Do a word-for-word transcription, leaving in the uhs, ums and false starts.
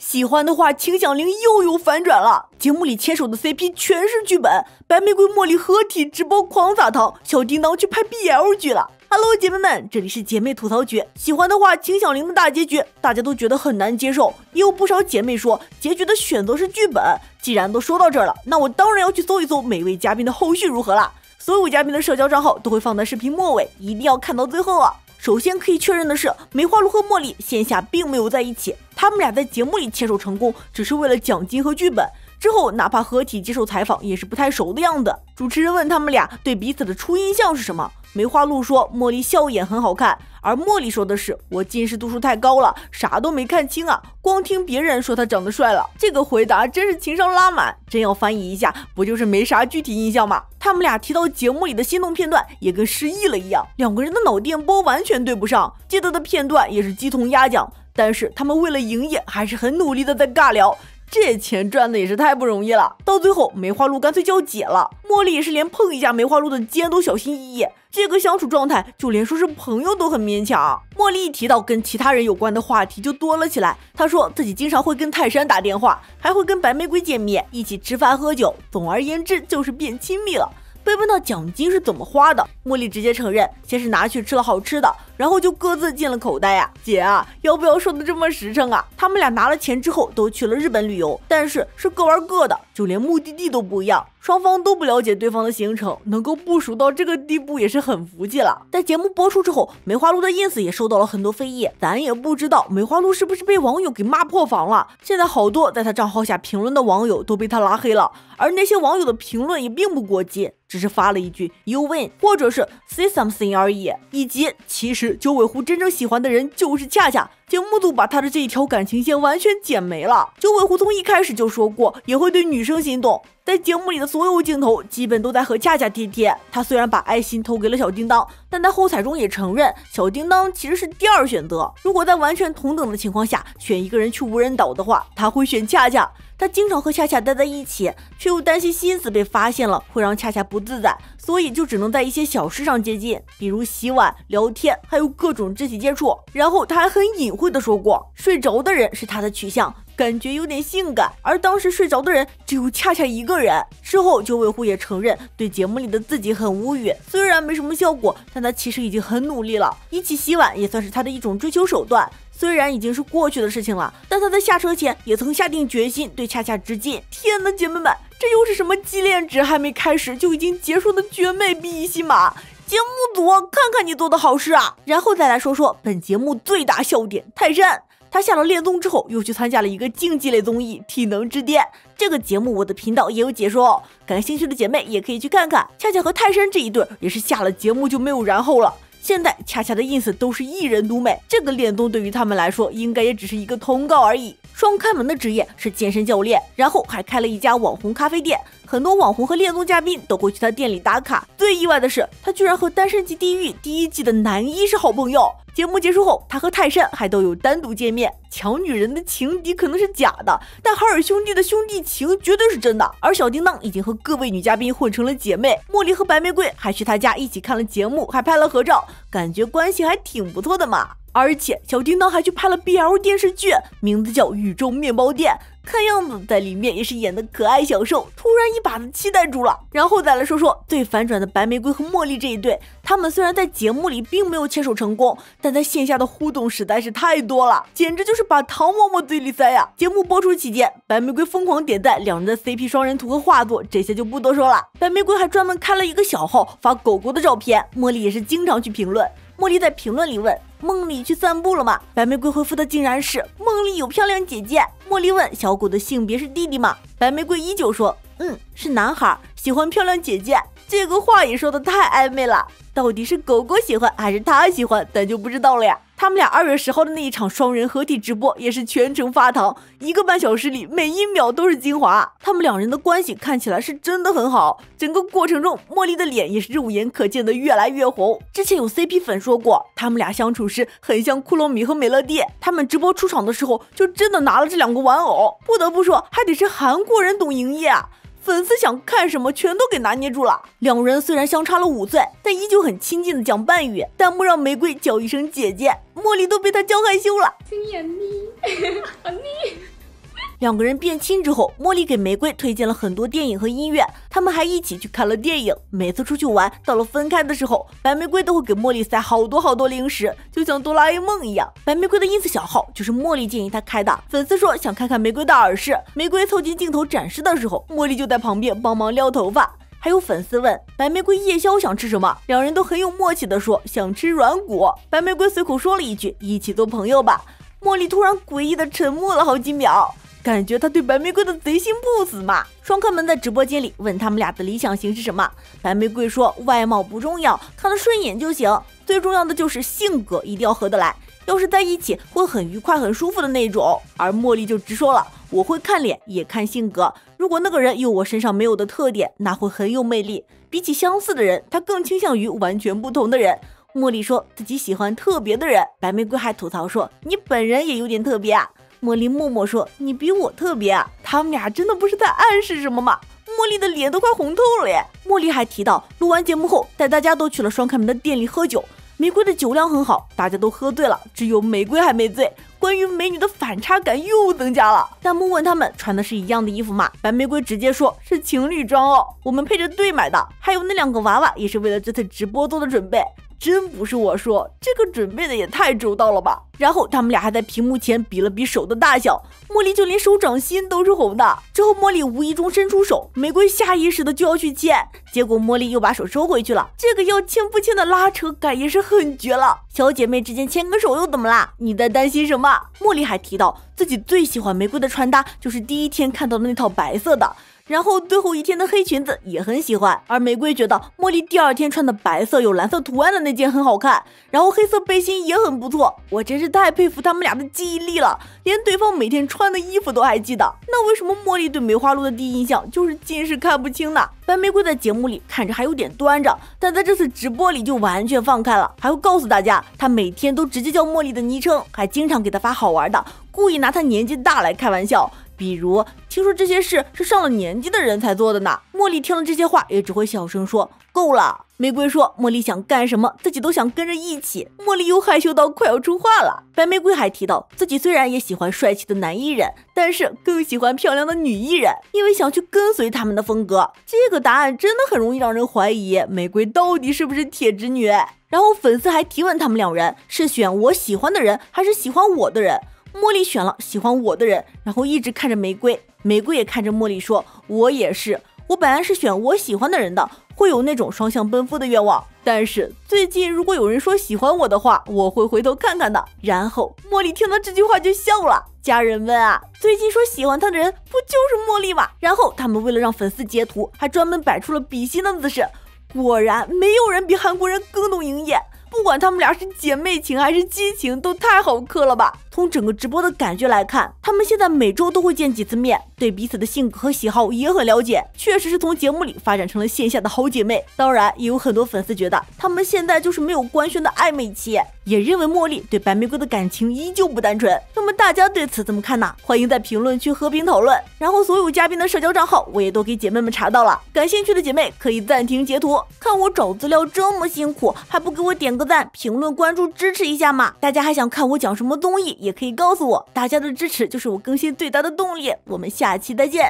喜欢的话请响铃又有反转了。节目里牵手的 C P 全是剧本，白玫瑰茉莉合体直播狂撒糖，小叮当去拍 B L 剧了。Hello， 姐妹们，这里是姐妹吐槽局。喜欢的话请响铃的大结局，大家都觉得很难接受，也有不少姐妹说结局的选择是剧本。既然都说到这儿了，那我当然要去搜一搜每位嘉宾的后续如何了。所有嘉宾的社交账号都会放在视频末尾，一定要看到最后啊！首先可以确认的是，梅花鹿和茉莉线下并没有在一起，他们俩在节目里牵手成功，只是为了奖金和剧本。之后哪怕合体接受采访，也是不太熟的样子。主持人问他们俩对彼此的初印象是什么，梅花鹿说茉莉笑眼很好看，而茉莉说的是我近视度数太高了，啥都没看清啊，光听别人说他长得帅了。这个回答真是情商拉满，真要翻译一下，不就是没啥具体印象吗？他们俩提到节目里的心动片段也跟失忆了一样，两个人的脑电波完全对不上，记得的片段也是鸡同鸭讲，但是他们为了营业还是很努力的在尬聊。这钱赚的也是太不容易了，到最后梅花鹿干脆叫姐了，茉莉也是连碰一下梅花鹿的肩都小心翼翼，这个相处状态就连说是朋友都很勉强。茉莉一提到跟其他人有关的话题就多了起来，她说自己经常会跟泰山打电话，还会跟白玫瑰见面，一起吃饭喝酒，总而言之就是变亲密了。被问到奖金是怎么花的，茉莉直接承认先是拿去吃了好吃的，然后就各自进了口袋呀、啊。姐啊，要不要说的这么实诚啊？他们俩拿了钱之后都去了日本旅游，但是是各玩各的，就连目的地都不一样，双方都不了解对方的行程，能够部署到这个地步也是很服气了。在节目播出之后，梅花鹿的 ins 也受到了很多非议，咱也不知道梅花鹿是不是被网友给骂破防了。现在好多在他账号下评论的网友都被他拉黑了，而那些网友的评论也并不过激，只是发了一句 You win 或者是 say something 而已，以及其实九尾狐真正喜欢的人就是恰恰。节目组把他的这一条感情线完全剪没了。九尾狐从一开始就说过也会对女生心动，在节目里的所有镜头基本都在和恰恰贴贴。他虽然把爱心投给了小叮当，但在后采中也承认小叮当其实是第二选择。如果在完全同等的情况下选一个人去无人岛的话，他会选恰恰。他经常和恰恰待在一起，却又担心心思被发现了会让恰恰不自在，所以就只能在一些小事上接近，比如洗碗、聊天，还有各种肢体接触。然后他还很隐晦的说过，睡着的人是他的取向，感觉有点性感，而当时睡着的人只有恰恰一个人。事后九尾狐也承认对节目里的自己很无语，虽然没什么效果，但他其实已经很努力了。一起洗碗也算是他的一种追求手段，虽然已经是过去的事情了，但他在下车前也曾下定决心对恰恰致敬。天哪，姐妹们，这又是什么激恋值还没开始就已经结束的绝美 B 戏码？节目组看看你做的好事啊！然后再来说说本节目最大笑点泰山。他下了恋综之后，又去参加了一个竞技类综艺《体能之巅》。这个节目我的频道也有解说哦，感兴趣的姐妹也可以去看看。恰恰和泰山这一对也是下了节目就没有然后了。现在恰恰的 ins 都是一人独美，这个恋综对于他们来说应该也只是一个通告而已。双开门的职业是健身教练，然后还开了一家网红咖啡店，很多网红和恋综嘉宾都会去他店里打卡。最意外的是，他居然和《单身级地狱》第一季的男一是好朋友。节目结束后，他和泰山还都有单独见面。抢女人的情敌可能是假的，但海尔兄弟的兄弟情绝对是真的。而小叮当已经和各位女嘉宾混成了姐妹，茉莉和白玫瑰还去他家一起看了节目，还拍了合照，感觉关系还挺不错的嘛。而且小叮当还去拍了 B L 电视剧，名字叫《宇宙面包店》，看样子在里面也是演的可爱享受，突然一把子期待住了。然后再来说说最反转的白玫瑰和茉莉这一对，他们虽然在节目里并没有牵手成功，但在线下的互动实在是太多了，简直就是把糖往我嘴里塞呀！节目播出期间，白玫瑰疯狂点赞两人的 C P 双人图和画作，这些就不多说了。白玫瑰还专门开了一个小号发狗狗的照片，茉莉也是经常去评论。茉莉在评论里问梦里去散步了吗？白玫瑰回复的竟然是梦里有漂亮姐姐。茉莉问小狗的性别是弟弟吗？白玫瑰依旧说嗯，是男孩，喜欢漂亮姐姐。这个话也说的太暧昧了，到底是狗狗喜欢还是他喜欢，咱就不知道了呀。他们俩二月十号的那一场双人合体直播也是全程发糖，一个半小时里每一秒都是精华。他们两人的关系看起来是真的很好，整个过程中茉莉的脸也是肉眼可见的越来越红。之前有 C P 粉说过他们俩相处时很像库洛米和美乐蒂，他们直播出场的时候就真的拿了这两个玩偶。不得不说还得是韩国人懂营业啊，粉丝想看什么全都给拿捏住了。两人虽然相差了五岁，但依旧很亲近的讲半语。弹幕让玫瑰叫一声姐姐，茉莉都被他教害羞了。 승희 언니 언니 两个人变亲之后，茉莉给玫瑰推荐了很多电影和音乐，他们还一起去看了电影。每次出去玩，到了分开的时候，白玫瑰都会给茉莉塞好多好多零食，就像哆啦 A 梦一样。白玫瑰的 ins 小号就是茉莉建议她开的，粉丝说想看看玫瑰的耳饰，玫瑰凑近镜头展示的时候，茉莉就在旁边帮忙撩头发。还有粉丝问白玫瑰夜宵想吃什么，两人都很有默契的说想吃软骨。白玫瑰随口说了一句一起做朋友吧。茉莉突然诡异的沉默了好几秒，感觉她对白玫瑰的贼心不死嘛。双客们在直播间里问他们俩的理想型是什么，白玫瑰说外貌不重要，看得顺眼就行，最重要的就是性格一定要合得来，要是在一起会很愉快很舒服的那种。而茉莉就直说了，我会看脸也看性格，如果那个人有我身上没有的特点，那会很有魅力，比起相似的人，她更倾向于完全不同的人。茉莉说自己喜欢特别的人，白玫瑰还吐槽说你本人也有点特别啊。茉莉默默说你比我特别啊，他们俩真的不是在暗示什么吗？茉莉的脸都快红透了耶。茉莉还提到录完节目后带大家都去了双开门的店里喝酒，玫瑰的酒量很好，大家都喝醉了，只有玫瑰还没醉，关于美女的反差感又增加了。弹幕问他们穿的是一样的衣服吗？白玫瑰直接说是情侣装哦，我们配着队买的，还有那两个娃娃也是为了这次直播做的准备，真不是我说，这个准备的也太周到了吧。然后他们俩还在屏幕前比了比手的大小，茉莉就连手掌心都是红的。之后茉莉无意中伸出手，玫瑰下意识的就要去牵，结果茉莉又把手收回去了，这个要牵不牵的拉扯感也是很绝了。小姐妹之间牵个手又怎么啦？你在担心什么？茉莉还提到自己最喜欢玫瑰的穿搭就是第一天看到的那套白色的，然后最后一天的黑裙子也很喜欢，而玫瑰觉得茉莉第二天穿的白色有蓝色图案的那件很好看，然后黑色背心也很不错。我真是太佩服他们俩的记忆力了，连对方每天穿的衣服都还记得。那为什么茉莉对梅花鹿的第一印象就是近视看不清呢？白玫瑰在节目里看着还有点端着，但在这次直播里就完全放开了，还会告诉大家她每天都直接叫茉莉的昵称，还经常给她发好玩的，故意拿她年纪大来开玩笑。比如听说这些事是上了年纪的人才做的呢。茉莉听了这些话也只会小声说够了。玫瑰说茉莉想干什么自己都想跟着一起，茉莉又害羞到快要出话了。白玫瑰还提到自己虽然也喜欢帅气的男艺人，但是更喜欢漂亮的女艺人，因为想去跟随他们的风格。这个答案真的很容易让人怀疑玫瑰到底是不是铁直女。然后粉丝还提问他们两人是选我喜欢的人还是喜欢我的人，茉莉选了喜欢我的人，然后一直看着玫瑰，玫瑰也看着茉莉说我也是，我本来是选我喜欢的人的，会有那种双向奔赴的愿望，但是最近如果有人说喜欢我的话，我会回头看看的。然后茉莉听到这句话就笑了，家人们啊，最近说喜欢他的人不就是茉莉吗？然后他们为了让粉丝截图还专门摆出了比心的姿势，果然没有人比韩国人更懂营业，不管他们俩是姐妹情还是激情，都太好磕了吧。从整个直播的感觉来看，他们现在每周都会见几次面，对彼此的性格和喜好也很了解，确实是从节目里发展成了线下的好姐妹。当然也有很多粉丝觉得他们现在就是没有官宣的暧昧期，也认为茉莉对白玫瑰的感情依旧不单纯。那么大家对此怎么看呢？欢迎在评论区和平讨论。然后所有嘉宾的社交账号我也都给姐妹们查到了，感兴趣的姐妹可以暂停截图，看我找资料这么辛苦，还不给我点个赞、评论、关注支持一下嘛？大家还想看我讲什么综艺也可以告诉我，大家的支持就是我更新最大的动力。我们下期再见。